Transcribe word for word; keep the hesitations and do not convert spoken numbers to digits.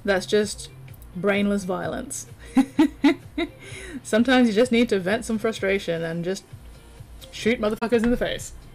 That's just brainless violence. Sometimes you just need to vent some frustration and just shoot motherfuckers in the face.